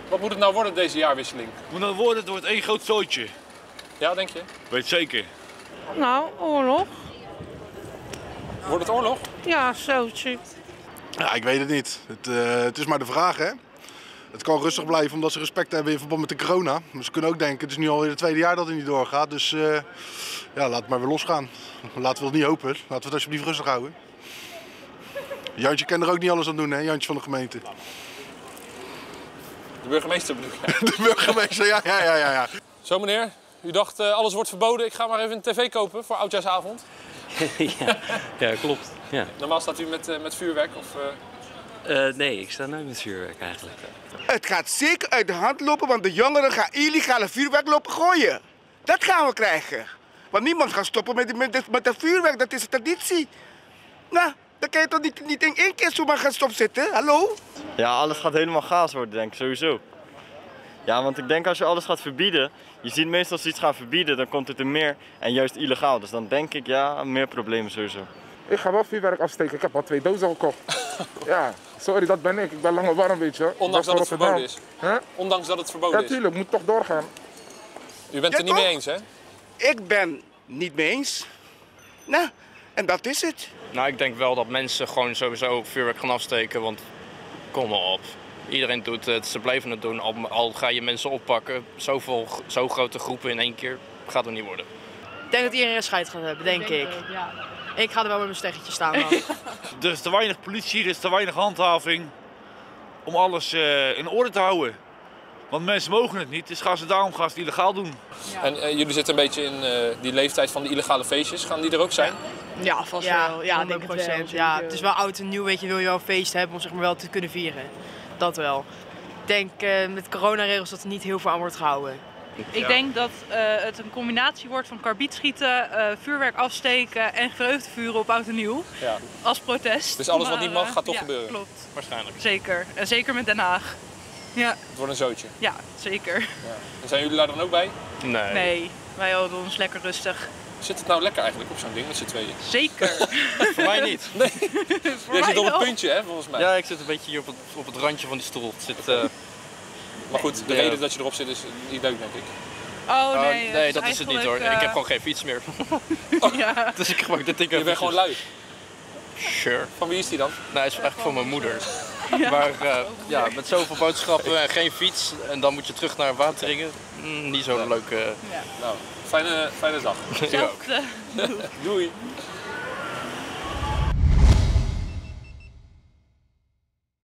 Wat moet het nou worden deze jaarwisseling? Moet nou worden, het wordt één groot zootje. Ja, denk je? Weet zeker. Nou, oorlog. Wordt het oorlog? Ja, zootje. Ja, ik weet het niet. Het is maar de vraag, hè. Het kan rustig blijven omdat ze respect hebben in verband met de corona. Maar ze kunnen ook denken, het is nu alweer het tweede jaar dat het niet doorgaat. Dus ja, laat het maar weer losgaan. Laten we het niet hopen. Laten we het alsjeblieft rustig houden. Jantje kan er ook niet alles aan doen, hè, Jantje van de gemeente. De burgemeester bedoel ik. De burgemeester, ja. Zo meneer, u dacht alles wordt verboden. Ik ga maar even een tv kopen voor oudjaarsavond. Ja, klopt. Ja. Normaal staat u met vuurwerk of... Nee, ik sta nooit met vuurwerk eigenlijk. Het gaat zeker uit de hand lopen, want de jongeren gaan illegale vuurwerk lopen gooien. Dat gaan we krijgen. Want niemand gaat stoppen met dat vuurwerk, dat is een traditie. Nou, dan kan je toch niet in één keer zomaar gaan stopzetten, hallo? Ja, alles gaat helemaal chaos worden, denk ik, sowieso. Ja, want ik denk als je alles gaat verbieden, je ziet meestal als ze iets gaan verbieden, dan komt het er meer en juist illegaal. Dus dan denk ik, ja, meer problemen sowieso. Ik ga wel vuurwerk afsteken, ik heb al 2 dozen gekocht. Ja, sorry, dat ben ik. Ik ben langer warm, weet je. Ondanks dat het verboden is? Huh? Ondanks dat het verboden is? Ja, tuurlijk, moet toch doorgaan. U bent het er niet mee eens, hè? Ik ben niet mee eens. Nou, en dat is het. Nou, ik denk wel dat mensen gewoon sowieso vuurwerk gaan afsteken, want kom maar op. Iedereen doet het, ze blijven het doen, al ga je mensen oppakken. Zo grote groepen in één keer gaat het niet worden. Ik denk dat iedereen er scheid gaat hebben, denk ik. Ja. Ik ga er wel met mijn steggetje staan dan. Er is te weinig politie, er is te weinig handhaving om alles in orde te houden. Want mensen mogen het niet, dus daarom gaan ze het illegaal doen. Ja. En jullie zitten een beetje in die leeftijd van die illegale feestjes. Gaan die er ook zijn? Ja, vast wel. Ja, 100%. Ja, het is wel oud en nieuw, weet je, wil je wel een feest hebben om zeg maar wel te kunnen vieren. Dat wel. Ik denk met coronaregels dat er niet heel veel aan wordt gehouden. Ik denk dat het een combinatie wordt van karbietschieten, vuurwerk afsteken en vreugdevuren op oud en nieuw. Ja. Als protest. Dus alles wat niet mag gaat toch gebeuren? Klopt. Waarschijnlijk. Zeker. En zeker met Den Haag. Ja. Het wordt een zootje. Ja, zeker. Ja. En zijn jullie daar dan ook bij? Nee. Nee, wij houden ons lekker rustig. Zit het nou lekker eigenlijk op zo'n ding met z'n tweeën? Zeker. Voor mij niet. Nee. Jij zit op het puntje, hè, volgens mij. Ja, ik zit een beetje hier op het randje van die stoel. Maar goed, de reden dat je erop zit is niet leuk, denk ik. Oh nee, nee, dat is het niet hoor. Ik heb gewoon geen fiets meer. Oh. Dus ik gebruik dit ding. Je bent gewoon lui? Sure. Van wie is die dan? Nou, hij is eigenlijk van mijn moeder. Ja. Maar ja, met zoveel boodschappen en geen fiets en dan moet je terug naar Wateringen. Niet zo'n leuke... Ja. Nou, fijne dag. Ja, ook. Doei.